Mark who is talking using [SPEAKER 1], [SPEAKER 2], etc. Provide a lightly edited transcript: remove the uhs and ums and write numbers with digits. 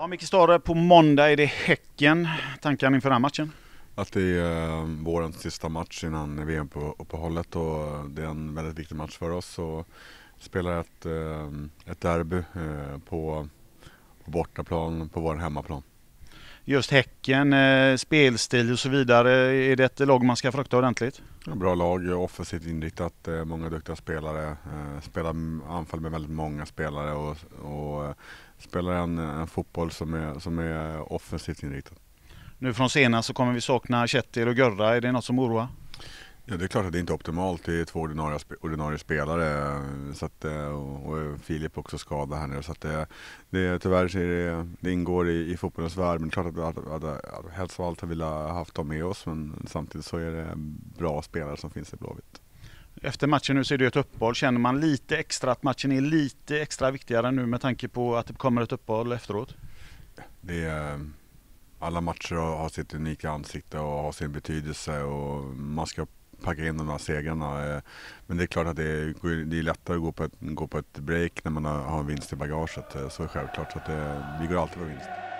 [SPEAKER 1] Ja, Micke Stare, på måndag är det Häcken. Tankar inför den här matchen?
[SPEAKER 2] Att det är vårens sista match innan VM-uppehållet och det är en väldigt viktig match för oss. Och spelar ett derby på bortaplan, på vår hemmaplan.
[SPEAKER 1] Just Häcken, spelstil och så vidare. Är det ett lag man ska frukta ordentligt?
[SPEAKER 2] Bra lag, offensivt inriktat, många duktiga spelare. Spelar anfall med väldigt många spelare och spelar en fotboll som är offensivt inriktad.
[SPEAKER 1] Nu från senast så kommer vi sakna Kjetil och Görra. Är det något som oroar?
[SPEAKER 2] Ja, det är klart att det inte är optimalt. Det är två ordinarie spelare så att, och Filip också skadad här nu. Så att tyvärr så det ingår i fotbollens värld. Men klart att helst av allt har vi haft dem med oss. Men samtidigt så är det bra spelare som finns i Blåvitt.
[SPEAKER 1] Efter matchen nu så är det ett uppehåll. Känner man lite extra att matchen är lite extra viktigare nu med tanke på att det kommer ett uppehåll efteråt?
[SPEAKER 2] Alla matcher har sitt unika ansikte och har sin betydelse och man ska packa in de här segrarna. Men det är klart att det är lättare att gå på ett break när man har en vinst i bagaget. Så är det självklart. Så att vi går alltid på vinst.